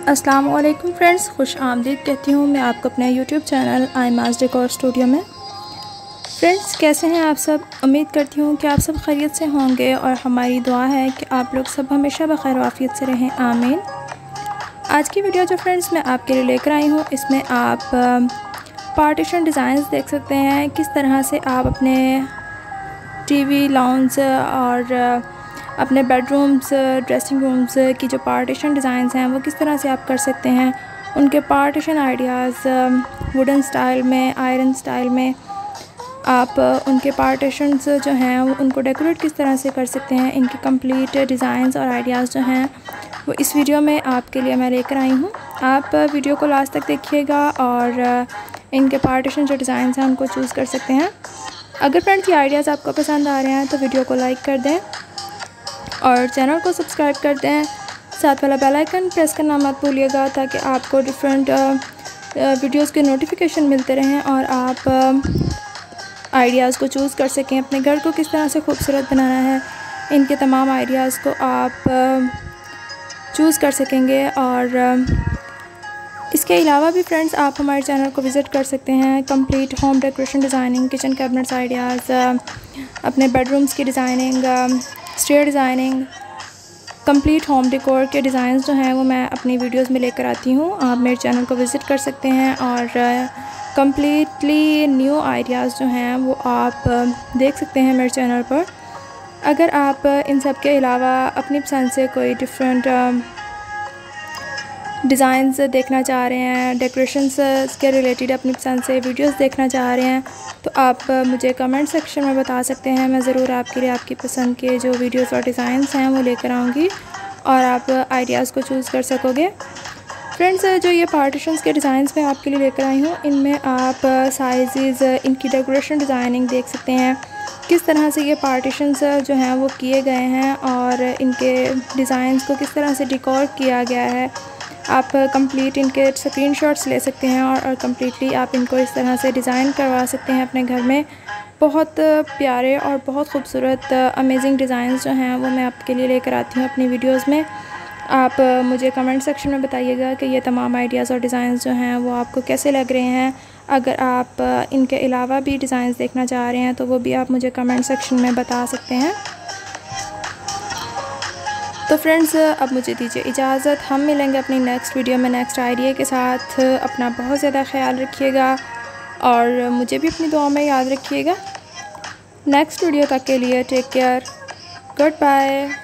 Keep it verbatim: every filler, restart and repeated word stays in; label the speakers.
Speaker 1: अस्सलाम वालेकुम फ्रेंड्स, खुश आमदीद कहती हूँ मैं आपको अपने यूट्यूब चैनल आईमाज डेकोर स्टूडियो में। फ्रेंड्स, कैसे हैं आप सब? उम्मीद करती हूँ कि आप सब खैरियत से होंगे और हमारी दुआ है कि आप लोग सब हमेशा बखैर आफियत से रहें, आमीन। आज की वीडियो जो फ्रेंड्स मैं आपके लिए लेकर आई हूँ, इसमें आप पार्टीशन डिज़ाइंस देख सकते हैं। किस तरह से आप अपने टीवी लाउंज और अपने बेडरूम्स, ड्रेसिंग रूम्स की जो पार्टीशन डिज़ाइंस हैं वो किस तरह से आप कर सकते हैं। उनके पार्टीशन आइडियाज़ वुडन स्टाइल में, आयरन स्टाइल में आप उनके पार्टीशंस जो हैं वो उनको डेकोरेट किस तरह से कर सकते हैं। इनकी कंप्लीट डिज़ाइंस और आइडियाज़ जो हैं वो इस वीडियो में आपके लिए मैं लेकर आई हूँ। आप वीडियो को लास्ट तक देखिएगा और इनके पार्टीशन जो डिज़ाइंस हैं उनको चूज़ कर सकते हैं। अगर फ्रेंड्स ये आइडियाज़ आपको पसंद आ रहे हैं तो वीडियो को लाइक कर दें और चैनल को सब्सक्राइब कर दें। साथ वाला बेल आइकन प्रेस करना मत भूलिएगा ताकि आपको डिफरेंट वीडियोस के नोटिफिकेशन मिलते रहें और आप आइडियाज़ को चूज़ कर सकें। अपने घर को किस तरह से खूबसूरत बनाना है, इनके तमाम आइडियाज़ को आप चूज़ कर सकेंगे। और इसके अलावा भी फ्रेंड्स आप हमारे चैनल को विज़िट कर सकते हैं। Complete home decoration designing, kitchen cabinets ideas, अपने बेडरूम्स की designing, stair designing, complete home decor के डिज़ाइंस जो हैं वो मैं अपनी वीडियोस में लेकर आती हूँ। आप मेरे चैनल को विज़िट कर सकते हैं और कंप्लीटली न्यू आइडियाज़ जो हैं वो आप देख सकते हैं मेरे चैनल पर। अगर आप इन सब के अलावा अपनी पसंद से कोई डिफरेंट डिज़ाइंस देखना चाह रहे हैं, डेकोरेशंस के रिलेटेड अपनी पसंद से वीडियोस देखना चाह रहे हैं तो आप मुझे कमेंट सेक्शन में बता सकते हैं। मैं ज़रूर आपके लिए आपकी पसंद के जो वीडियोस और डिज़ाइंस हैं वो लेकर आऊँगी और आप आइडियाज़ को चूज़ कर सकोगे। फ्रेंड्स, जो ये पार्टीशंस के डिज़ाइंस मैं आपके लिए लेकर आई हूँ, इनमें आप साइज़, इनकी डेकोरेशन डिज़ाइनिंग देख सकते हैं। किस तरह से ये पार्टीशंस जो हैं वो किए गए हैं और इनके डिज़ाइंस को किस तरह से डेकोर किया गया है। आप कंप्लीट इनके स्क्रीनशॉट्स ले सकते हैं और, और कम्प्लीटली आप इनको इस तरह से डिज़ाइन करवा सकते हैं अपने घर में। बहुत प्यारे और बहुत खूबसूरत अमेजिंग डिज़ाइंस जो हैं वो मैं आपके लिए लेकर आती हूँ अपनी वीडियोस में। आप मुझे कमेंट सेक्शन में बताइएगा कि ये तमाम आइडियाज़ और डिज़ाइंस जो हैं वो आपको कैसे लग रहे हैं। अगर आप इनके अलावा भी डिज़ाइंस देखना चाह रहे हैं तो वो भी आप मुझे कमेंट सेक्शन में बता सकते हैं। तो फ्रेंड्स, अब मुझे दीजिए इजाज़त। हम मिलेंगे अपनी नेक्स्ट वीडियो में नेक्स्ट आइडिया के साथ। अपना बहुत ज़्यादा ख्याल रखिएगा और मुझे भी अपनी दुआ में याद रखिएगा। नेक्स्ट वीडियो तक के लिए टेक केयर, गुड बाय।